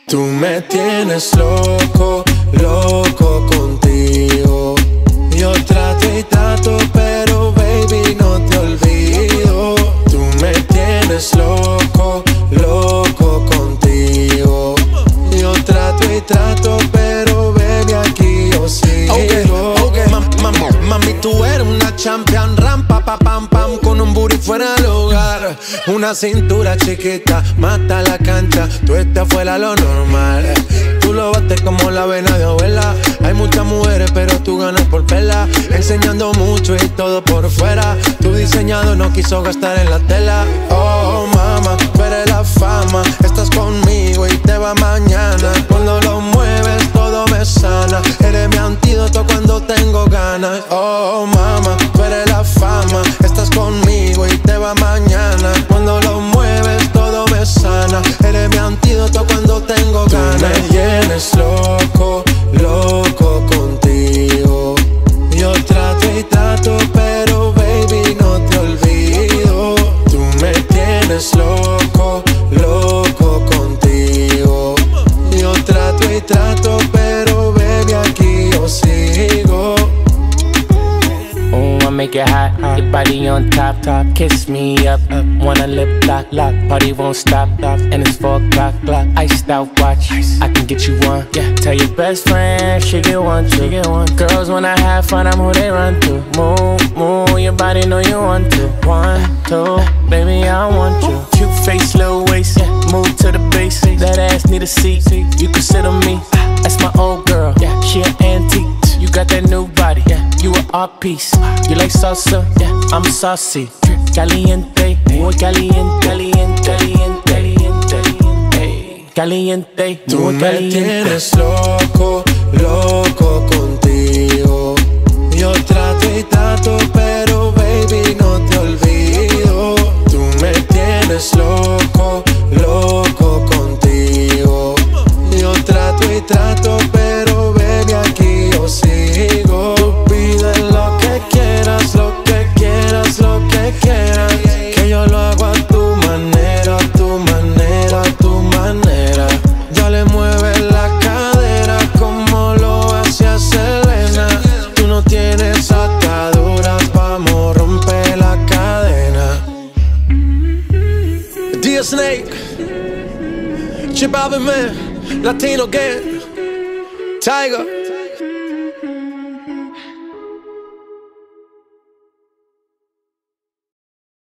Tú me tienes loco, loco contigo. Yo trato y trato, pero baby no te olvido. Tú me tienes loco, loco contigo. Yo trato y trato, pero baby aquí yo sigo. Mami, tú eres una champion, rampa, pa, pam, pam, con un booty fuera del hogar. Una cintura chiquita, mata la cancha, tú estás fuera lo normal. Tú lo bates como la vena de abuela. Hay muchas mujeres, pero tú ganas por pela. Enseñando mucho y todo por fuera. Tu diseñador no quiso gastar en la tela. Oh, mama, tú eres la fama. Estás conmigo y te va mañana. Cuando lo mueves todo me sana. Eres mi antídoto cuando tengo ganas. Oh, mama, tú eres la fama. Estás conmigo y te va mañana. Cuando lo mueves todo me sana. Eres mi antídoto cuando tengo ganas. Tú me tienes loco, loco contigo. Yo trato y trato, pero baby no te olvido. Tú me tienes loco, loco contigo. Yo trato y trato, pero baby aquí yo sigo. I make it hot, your body on top, kiss me up, wanna lip lock, party won't stop, and it's 4 o'clock, iced out watch, I can get you one, yeah. Tell your best friend, she get one too, girls when I have fun, I'm who they run to, move, your body know you want to, 1, 2, baby I want you, cute face, little waist, move to the base, that ass need a seat, you can sit on me, that's my old girl, she an antique. You got that new body, you an art piece. You like salsa, I'm saucy. Caliente, muy caliente, caliente, caliente, caliente. Tú me tienes loco, loco contigo. Yo trato y trato, pero baby no te olvido. Tú me tienes loco, loco contigo. Yo trato y trato, pero baby aquí yo sigo. Tú pides lo que quieras, lo que quieras, lo que quieras. Que yo lo hago a tu manera, a tu manera, a tu manera. Dale, mueve la cadera como lo hacía Selena. Tú no tienes ataduras, vamos, rompe la cadena. Dear Snake, Chip Alvin Man, Latino Gang, Tiger.